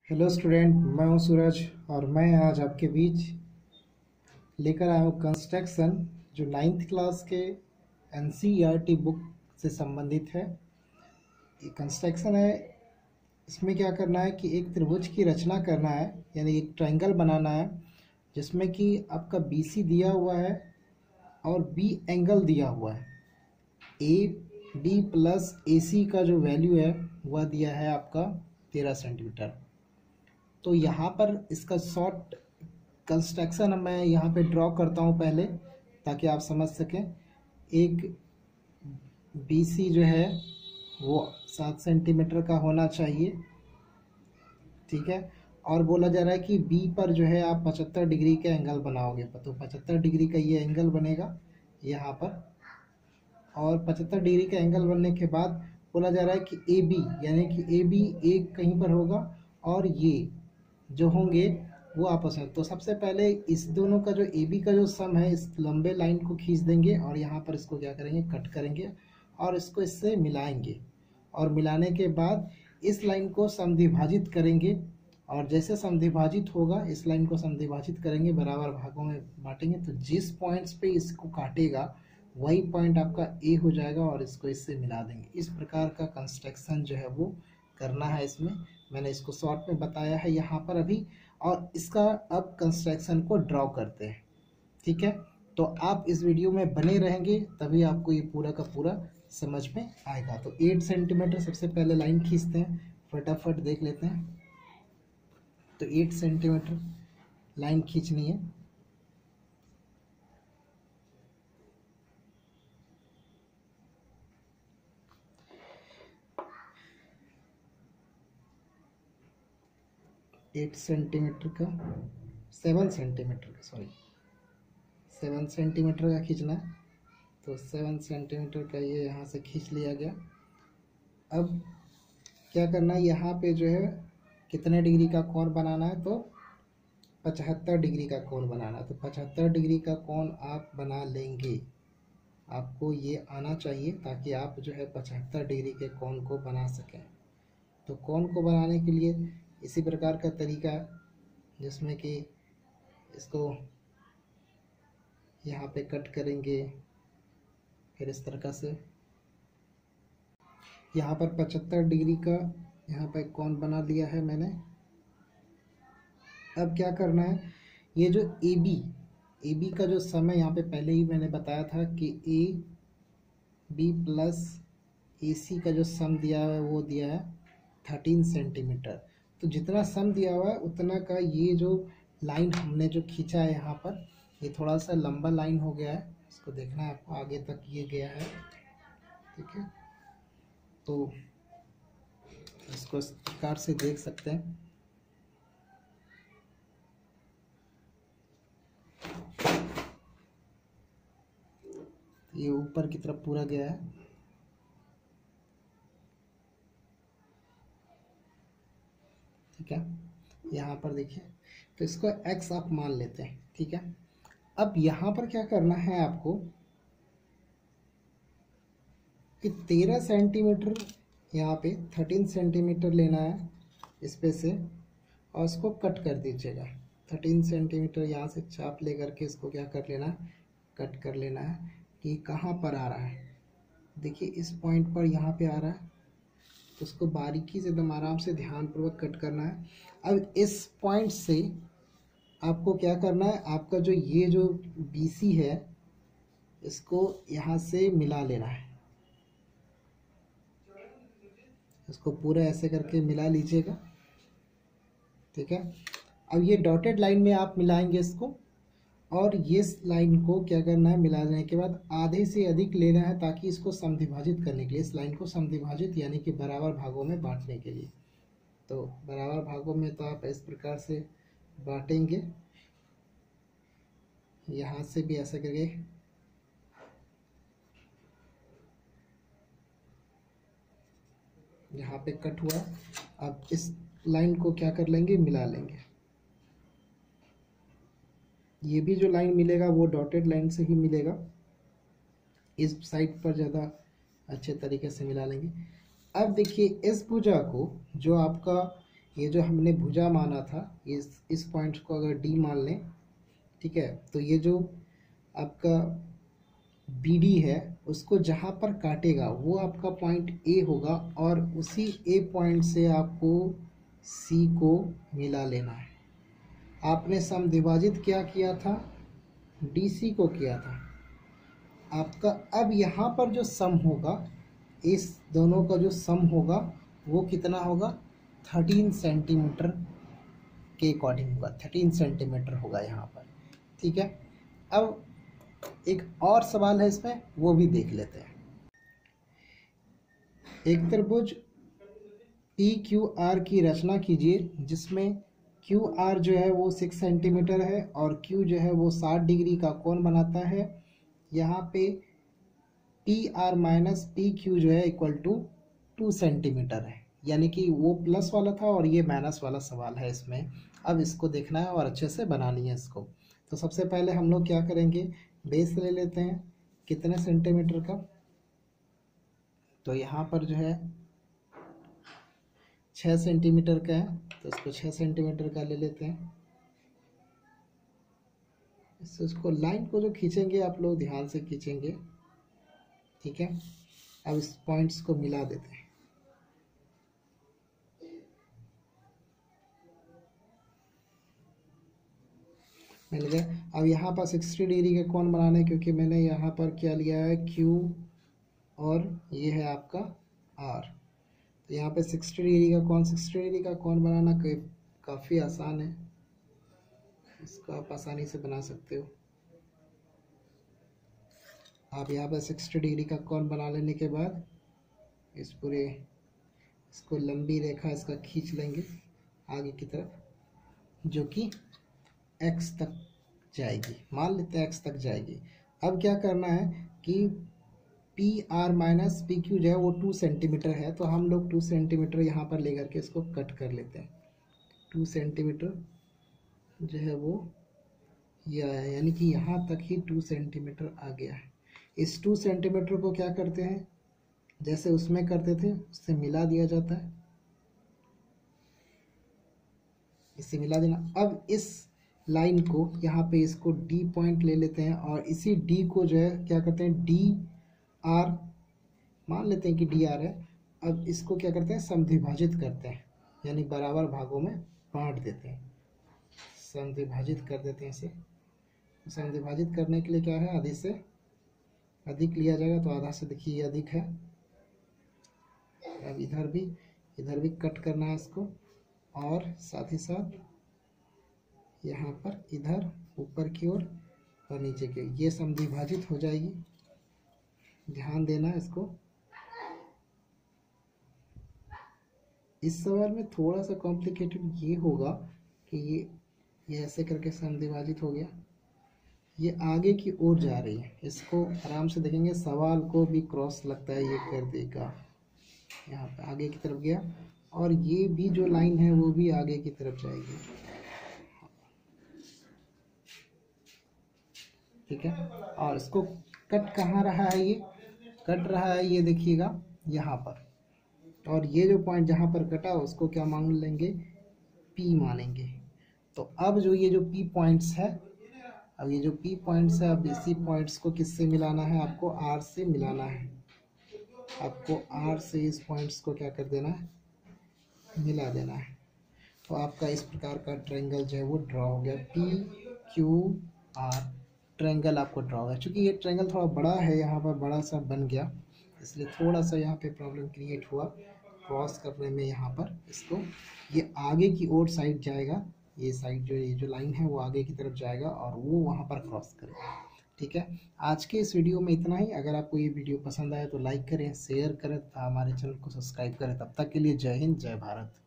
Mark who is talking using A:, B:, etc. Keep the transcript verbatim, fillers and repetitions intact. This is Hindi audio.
A: हेलो स्टूडेंट, मैं हूं सूरज और मैं आज आपके बीच लेकर आया हूं कंस्ट्रक्शन जो नाइन्थ क्लास के एनसीईआरटी बुक से संबंधित है। ये कंस्ट्रक्शन है। इसमें क्या करना है कि एक त्रिभुज की रचना करना है, यानी एक ट्रायंगल बनाना है जिसमें कि आपका बीसी दिया हुआ है और बी एंगल दिया हुआ है। ए बी प्लस ए सी का जो वैल्यू है वह दिया है आपका तेरह सेंटीमीटर। तो यहाँ पर इसका शॉर्ट कंस्ट्रक्शन मैं यहाँ पे ड्रॉ करता हूँ पहले, ताकि आप समझ सकें। एक बी सी जो है वो सात सेंटीमीटर का होना चाहिए, ठीक है। और बोला जा रहा है कि बी पर जो है आप पचहत्तर डिग्री का एंगल बनाओगे, तो पचहत्तर डिग्री का ये एंगल बनेगा यहाँ पर। और पचहत्तर डिग्री का एंगल बनने के बाद बोला जा रहा है कि ए बी, यानी कि ए बी एक कहीं पर होगा और ये जो होंगे वो आपस में। तो सबसे पहले इस दोनों का जो ए बी का जो सम है, इस लंबे लाइन को खींच देंगे और यहाँ पर इसको क्या करेंगे, कट करेंगे और इसको इससे मिलाएंगे। और मिलाने के बाद इस लाइन को समद्विभाजित करेंगे और जैसे समद्विभाजित होगा इस लाइन को समद्विभाजित करेंगे, बराबर भागों में बांटेंगे। तो जिस पॉइंट्स पे इसको काटेगा वही पॉइंट आपका ए हो जाएगा और इसको इससे मिला देंगे। इस प्रकार का कंस्ट्रक्शन जो है वो करना है। इसमें मैंने इसको शॉर्ट में बताया है यहाँ पर अभी, और इसका अब कंस्ट्रक्शन को ड्रॉ करते हैं, ठीक है। तो आप इस वीडियो में बने रहेंगे तभी आपको ये पूरा का पूरा समझ में आएगा। तो आठ सेंटीमीटर सबसे पहले लाइन खींचते हैं, फटाफट देख लेते हैं। तो आठ सेंटीमीटर लाइन खींचनी है। एट सेंटीमीटर का सेवन सेंटीमीटर का सॉरी सेवन सेंटीमीटर का खींचना है। तो सेवन सेंटीमीटर का ये यहाँ से खींच लिया गया। अब क्या करना है, यहाँ पे जो है कितने डिग्री का कोण बनाना है, तो पचहत्तर डिग्री का कोण बनाना है। तो पचहत्तर डिग्री का कोण आप बना लेंगे, आपको ये आना चाहिए ताकि आप जो है पचहत्तर डिग्री के कोण को बना सकें। तो कोण को बनाने के लिए इसी प्रकार का तरीका जिसमें कि इसको यहाँ पे कट करेंगे, फिर इस तरह से यहाँ पर पचहत्तर डिग्री का यहाँ पे कोण बना लिया है मैंने। अब क्या करना है, ये जो ए बी ए बी का जो सम है, यहाँ पे पहले ही मैंने बताया था कि ए बी प्लस ए सी का जो सम दिया है वो दिया है थर्टीन सेंटीमीटर। तो जितना सम दिया हुआ है उतना का ये जो लाइन हमने जो खींचा है यहाँ पर, ये थोड़ा सा लंबा लाइन हो गया है, इसको देखना है आपको, आगे तक ये गया है, ठीक है। तो इसको इस प्रकार से देख सकते हैं। ये ऊपर की तरफ पूरा गया है, ठीक है। यहाँ पर देखिए, तो इसको x आप मान लेते हैं, ठीक है। अब यहाँ पर क्या करना है आपको कि तेरह सेंटीमीटर यहाँ पे थर्टीन सेंटीमीटर लेना है इस पे से, और इसको कट कर दीजिएगा। थर्टीन सेंटीमीटर यहाँ से चाप ले करके इसको क्या कर लेना है, कट कर लेना है कि कहाँ पर आ रहा है। देखिए इस पॉइंट पर यहाँ पे आ रहा है, तो उसको बारीकी से एकदम आराम से ध्यानपूर्वक कट करना है। अब इस पॉइंट से आपको क्या करना है, आपका जो ये जो बी सी है इसको यहाँ से मिला लेना है। इसको पूरा ऐसे करके मिला लीजिएगा, ठीक है। अब ये डॉटेड लाइन में आप मिलाएंगे इसको, और ये लाइन को क्या करना है, मिला देने के बाद आधे से अधिक लेना है ताकि इसको समद्विभाजित करने के लिए, इस लाइन को समद्विभाजित यानी कि बराबर भागों में बांटने के लिए। तो बराबर भागों में तो आप इस प्रकार से बांटेंगे, यहाँ से भी ऐसा करके यहाँ पे कट हुआ। अब इस लाइन को क्या कर लेंगे, मिला लेंगे। ये भी जो लाइन मिलेगा वो डॉटेड लाइन से ही मिलेगा, इस साइड पर ज़्यादा अच्छे तरीके से मिला लेंगे। अब देखिए इस भुजा को, जो आपका ये जो हमने भुजा माना था, इस इस पॉइंट को अगर डी मान लें, ठीक है, तो ये जो आपका बी डी है उसको जहाँ पर काटेगा वो आपका पॉइंट ए होगा, और उसी ए पॉइंट से आपको सी को मिला लेना है। आपने सम विभाजित क्या किया था, डी सी को किया था आपका। अब यहाँ पर जो सम होगा, इस दोनों का जो सम होगा वो कितना होगा, थर्टीन सेंटीमीटर के अकॉर्डिंग होगा, थर्टीन सेंटीमीटर होगा यहाँ पर, ठीक है। अब एक और सवाल है इसमें, वो भी देख लेते हैं। एक त्रिभुज पी क्यू आर की रचना कीजिए जिसमें क्यू आर जो है वो सिक्स सेंटीमीटर है और क्यू जो है वो साठ डिग्री का कोण बनाता है। यहाँ पे P R minus P Q जो है इक्वल टू टू सेंटीमीटर है, यानी कि वो प्लस वाला था और ये माइनस वाला सवाल है इसमें। अब इसको देखना है और अच्छे से बनानी है इसको। तो सबसे पहले हम लोग क्या करेंगे, बेस ले लेते हैं कितने सेंटीमीटर का, तो यहाँ पर जो है छः सेंटीमीटर का है, तो इसको छः सेंटीमीटर का ले लेते हैं। इससे उसको लाइन को जो खींचेंगे आप लोग ध्यान से खींचेंगे, ठीक है। अब इस पॉइंट्स को मिला देते हैं, मिल गए। अब यहाँ पर सिक्सटी डिग्री का कोण बनाना है, क्योंकि मैंने यहाँ पर क्या लिया है, क्यू और ये है आपका आर। तो यहाँ पे सिक्सटी डिग्री का कोण, सिक्सटी डिग्री का कोण बनाना काफ़ी आसान है, इसको आप आसानी से बना सकते हो। आप यहाँ पर सिक्सटी डिग्री का कोण बना लेने के बाद इस पूरे इसको लंबी रेखा इसका खींच लेंगे आगे की तरफ, जो कि x तक जाएगी, मान लेते हैं x तक जाएगी। अब क्या करना है कि P R minus P Q जो है वो टू सेंटीमीटर है, तो हम लोग टू सेंटीमीटर यहाँ पर लेकर के इसको कट कर लेते हैं। टू सेंटीमीटर जो है वो ये आया, यानी कि यहाँ तक ही टू सेंटीमीटर आ गया है। इस टू सेंटीमीटर को क्या करते हैं, जैसे उसमें करते थे उससे मिला दिया जाता है, इससे मिला देना। अब इस लाइन को यहाँ पे इसको D पॉइंट ले लेते हैं और इसी D को जो है क्या करते हैं, डी आर मान लेते हैं कि डी आर है। अब इसको क्या करते हैं, समद्विभाजित करते हैं, यानी बराबर भागों में बांट देते हैं, समद्विभाजित कर देते हैं इसे। समद्विभाजित करने के लिए क्या है, आधे से अधिक लिया जाएगा, तो आधा से देखिए ये अधिक है। अब इधर भी इधर भी कट करना है इसको, और साथ ही साथ यहाँ पर इधर ऊपर की ओर और नीचे की ओर ये समद्विभाजित हो जाएगी। ध्यान देना इसको। इस सवाल में थोड़ा सा कॉम्प्लिकेटेड ये होगा कि ये ये ऐसे करके समद्विभाजित हो गया, ये आगे की ओर जा रही है। इसको आराम से देखेंगे, सवाल को भी क्रॉस लगता है ये कर देगा, यहाँ पे आगे की तरफ गया, और ये भी जो लाइन है वो भी आगे की तरफ जाएगी, ठीक है। और इसको कट कहाँ रहा है, ये कट रहा है ये देखिएगा यहाँ पर, और ये जो पॉइंट जहाँ पर कटा उसको क्या मान लेंगे, P मानेंगे। तो अब जो ये जो P पॉइंट्स है, अब ये जो P पॉइंट्स है, अब इसी पॉइंट्स को किससे मिलाना है, आपको R से मिलाना है। आपको R से इस पॉइंट्स को क्या कर देना है, मिला देना है। तो आपका इस प्रकार का ट्रायंगल जो है वो ड्रॉ हो गया, P Q R ट्रायंगल आपको ड्रॉ हो गया। चूँकि ये ट्रायंगल थोड़ा बड़ा है, यहाँ पर बड़ा सा बन गया, इसलिए थोड़ा सा यहाँ पे प्रॉब्लम क्रिएट हुआ क्रॉस करने में। यहाँ पर इसको ये आगे की ओर साइड जाएगा, ये साइड जो ये जो लाइन है वो आगे की तरफ जाएगा और वो वहाँ पर क्रॉस करेगा, ठीक है। आज के इस वीडियो में इतना ही। अगर आपको ये वीडियो पसंद आए तो लाइक करें, शेयर करें, हमारे चैनल को सब्सक्राइब करें। तब तक के लिए जय हिंद, जय भारत।